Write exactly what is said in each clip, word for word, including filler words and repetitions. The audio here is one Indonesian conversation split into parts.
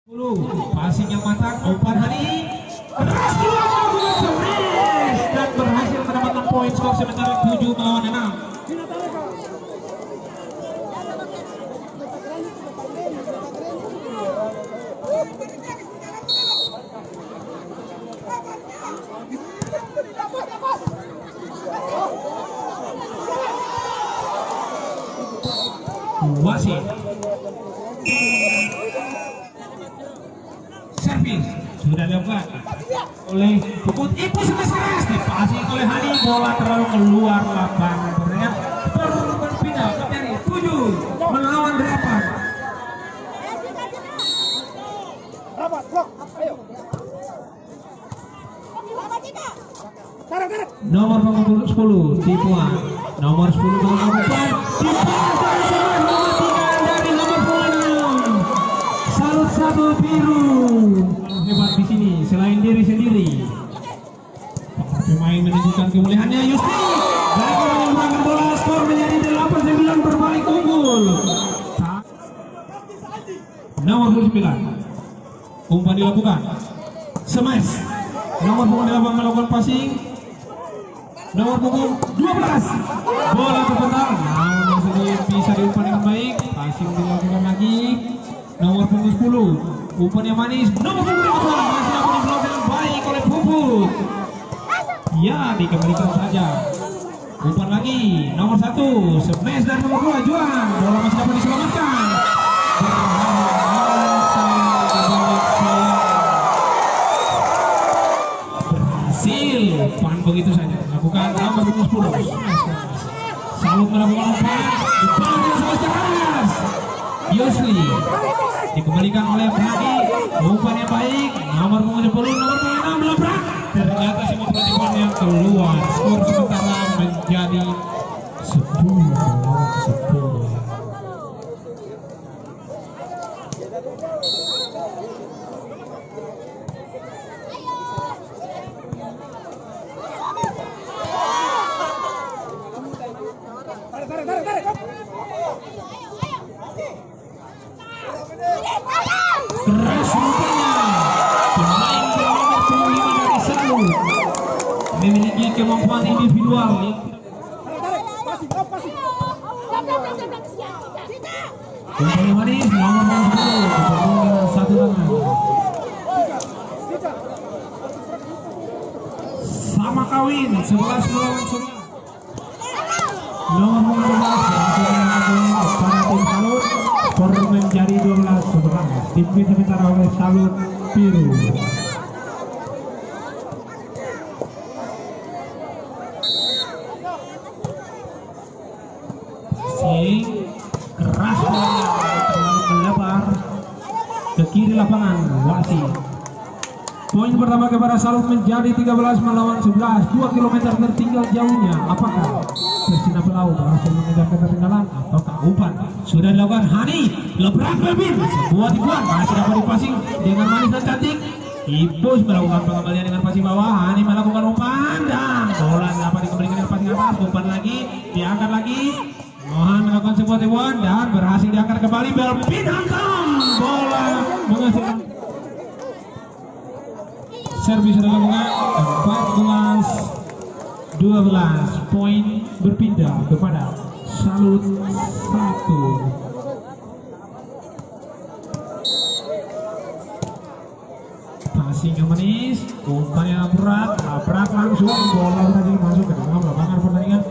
Passing yang matang, umpan Hani keras dan berhasil mendapatkan poin. Skor sementara tujuh melawan enam. Wasit servis sudah dilakukan oleh Puput. Ibu sudah keras dipasing oleh Hani, bola terlalu keluar lapangan. Ternyata berpindah dari tujuh melawan delapan. Nomor punggung sepuluh Tipuan, nomor sepuluh nomor empat Tipuan dari nomor enam. Salut satu biru hebat di sini selain diri sendiri. Pemain menunjukkan kemuliaannya. Yusti gagal menyumbangkan bola. Skor menjadi delapan sembilan berbalik unggul. Nomor sembilan umpan dilakukan smash. Nomor punggung delapan melakukan passing. Nomor punggung dua belas bola terpental, namun masih bisa diumpan dengan baik. Passing dilakukan lagi. Nomor punggung sepuluh umpan yang manis. Nomor punggung delapan masih dapat diblok dengan baik oleh Puput. Ya, dikembalikan saja. Umpan lagi. Nomor satu smash dan nomor dua Juan. Bola masih dapat diselamatkan. Berhasil. Pan begitu saja. Lakukan nomor punggung sepuluh. Salut melakukan umpan. Dipanggil semesta keras. Yosli dikembalikan oleh Bragi. Umpan yang baik. Nomor punggung sepuluh, nomor punggung enam melabrak. Ternyata semua pertandingan yang keluar. Skor sementara menjadi sepuluh melawan sepuluh. Keras rupanya pemain bernomor puluh lima dari Salut memiliki kemampuan individual. Umpan yang manis nomor sepuluh dengan satu tangan. Sama kawin sebelas melawan sembilan. Nomor sebelas pada tim Salut. Skor menjadi dua belas sebelas. Dipimpin sementara oleh Salut biru. Sing keras terlalu melebar ke kiri lapangan. Wasit. Poin pertama kepada Salut menjadi tiga belas melawan sebelas. dua kilometer tertinggal jauhnya. Apakah Persina Pelau berhasil mengejar ketertinggalan ataukah umpan sudah dilakukan? Hani lebrak lebih sebuah tipuan masih dapat dipasing dengan manis dan cantik. Ipus melakukan pengembalian dengan passing bawah. Hani melakukan umpan dan bola dapat dikembalikan dengan passing atas. Umpan lagi diangkat lagi. Mohan melakukan sebuah tipuan dan berhasil diangkat kembali. Belpin hantam bola menghasilkan servis sudah dilakukan. Empat belas dua belas poin berpindah kepada Salut satu. Passing yang manis, umpan yang berat, labrak langsung, bola berhasil masuk ke dalam lapangan pertandingan.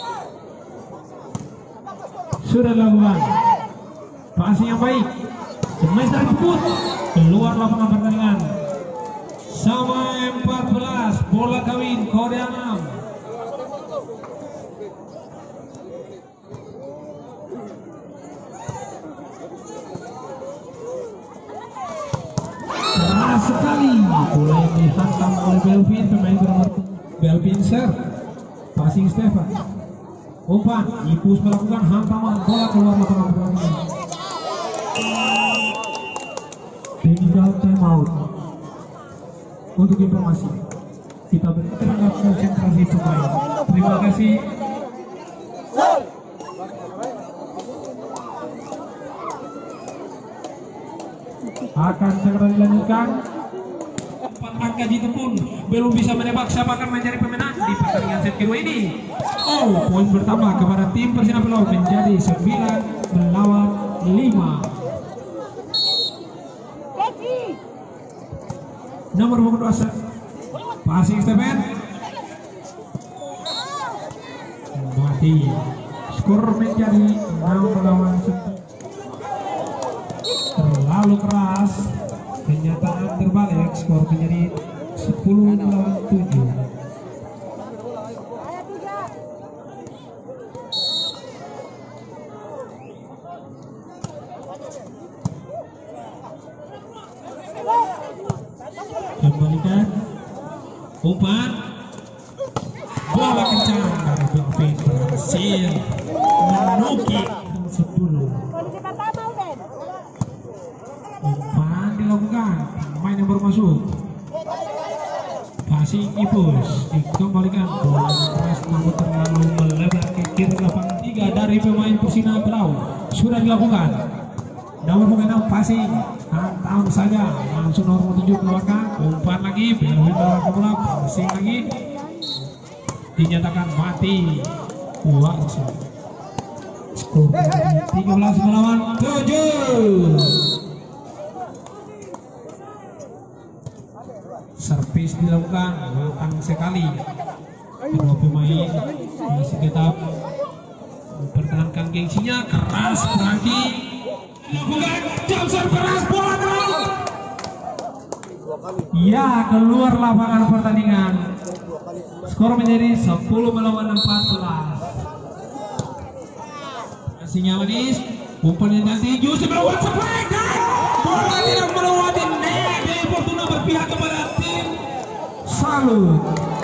Sudah dilakukan passing yang baik, smash dari Puput keluar lapangan pertandingan. Sama empat belas bola kawin kode enam. Keras sekali bola yang dihantam oleh Belvin, pemain bernomor Belvin Ser. Passing Stefan. Umpan Ipus melakukan hantaman, bola keluar lapangan pertandingan. Tinggal time out. Untuk informasi kita berikan konsentrasi pemain. Terima kasih. akan segera dilanjutkan. Empat angka itu pun belum bisa menebak siapa akan menjadi pemenang di pertandingan set kedua ini. Oh, poin pertama kepada tim Persina Pelau menjadi sembilan melawan lima. Nomor punggung dua passing Stephen mati. Skor menjadi enam melawan sepuluh. Terlalu keras. Kenyataan terbalik, skor menjadi sepuluh melawan tujuh. Kembalikan umpan, bola kencang dari Belvin berhasil menukik sepuluh. Umpan dilakukan, pemain yang baru masuk. Passing Ipus dikembalikan, bola keras namun terlalu melebar ke kiri lapangan tiga dari pemain Persina Pelau. Sudah dilakukan. Nomor punggung enam passing, tahun saja langsung nomor tujuh keluarkan. Umpan lagi, Belvin melakukan bola, passing lagi, dinyatakan mati. Warsi. Skor tiga belas melawan tujuh. Servis dilakukan, matang sekali. Kedua pemain masih tetap mempertahankan gengsinya. Keras Franky dilakukan, jumper keras, bola keluar. Ya, keluar lapangan pertandingan. Skor menjadi sepuluh melawan empat belas. Masihnya manis, umpan yang nanti justru melewati sepak dan bola tidak melewati net. Jadi Fortuna berpihak kepada tim Salut.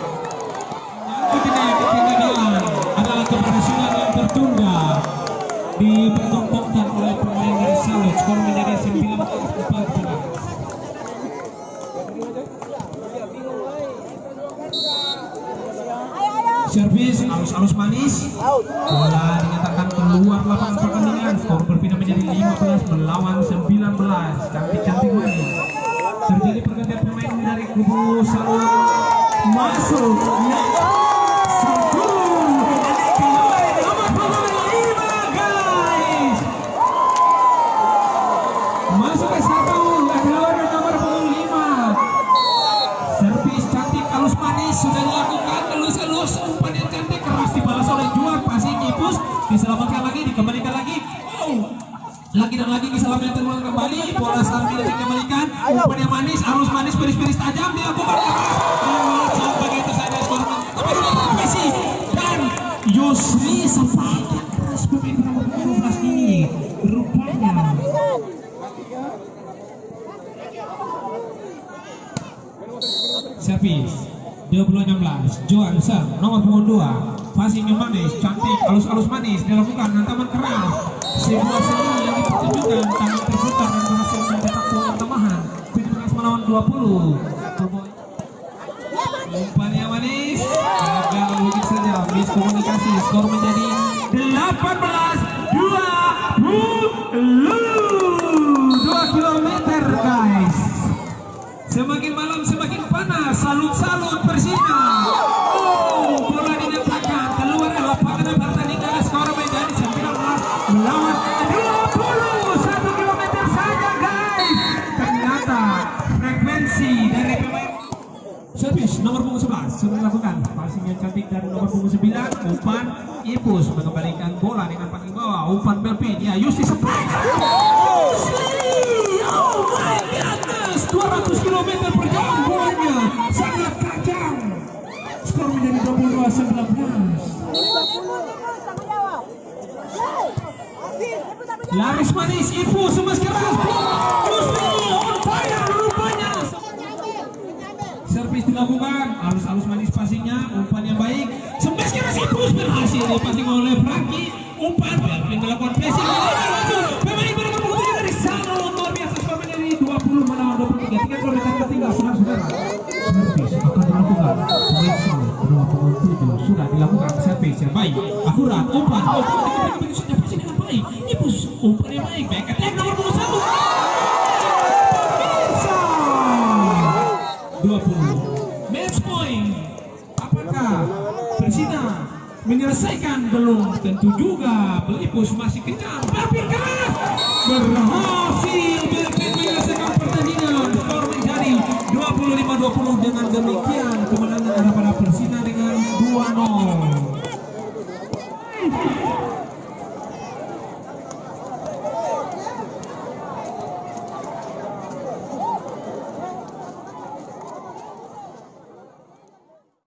Yang ketinggalan adalah keberhasilan yang tertunda dipertontonkan oleh pemain dari Salut. Skor menjadi sembilan belas empat belas. Servis halus-halus manis, bola dinyatakan keluar lapangan pertandingan. Skor berpindah menjadi lima belas melawan sembilan belas. Cantik-cantik main. Terjadi pergantian pemain dari kubu Salut. Masuk ya. Nomor punggung lima guys. Masuk ke satu adalah nomor punggung lima. Servis cantik halus manis sudah dilakukan, elus-elus, umpan yang cantik keras dibalas oleh Juan. Passing Ipus diselamatkan lagi, dikembalikan lagi. Oh, lagi dan lagi diselamatkan terulang kembali. Bola sambil dikembalikan, umpan yang manis, halus manis, peris-peris tajam dilakukan. Oh, sampai itu saja skor. Messi dan Yosri sampai keras pemain nomor dua belas ini rupanya. Servis dua puluh enam belas Johansen nomor punggung dua, passing yang manis, cantik, halus-halus manis dilakukan, hantaman keras, sebuah seni yang dipertunjukkan, tangan terputar dan berhasil mencetak poin tambahan. tujuh belas melawan dua puluh. Umpan yang manis gagal begitu saja, miskomunikasi. Skor menjadi delapan belas dua puluh. dua kilometer guys. Semakin malam semakin panas. Salut-salut Persina. Oh, bola dinyatakan keluar lapangan pertandingan. Skor menjadi sembilan belas melawan dua puluh. satu kilometer saja guys. Ternyata frekuensi dari pemain. Servis nomor punggung sebelas sudah dilakukan, passing yang cantik dari nomor punggung sembilan. Umpan Ipus mengembalikan bola dengan passing bawah. Umpan Belvin, ya Yusti Sepak. Oh my goodness, dua ratus kilometer per jam bolanya, sangat tajam. Skor menjadi dua puluh dua sembilan belas. Laris manis, Ipus semes keras. Yusti on fire rupanya. Servis dilakukan, halus-halus manis passingnya, umpan yang baik, semes keras Ipus berhasil dipassing oleh Franky. Umpan Belvin melakukan pressing, pemain bernomor punggung tiga dari Salut luar biasa. Skor menjadi dua puluh melawan dua puluh tiga. Tiga kilometer tertinggal saudara-saudara. Servis akan dilakukan, poin Salut nomor punggung tujuh sudah dilakukan. Servis yang baik, akurat, umpan, umpan begitu saja, passing dengan baik. Ipus umpan yang baik, baik attack nomor punggung satu. poin. Apakah Persita menyelesaikan? Belum tentu juga. Pelipus masih kencang, tapi keras berhasil menyelesaikan pertandingan. Skor menjadi dua puluh lima dua puluh. Dengan demikian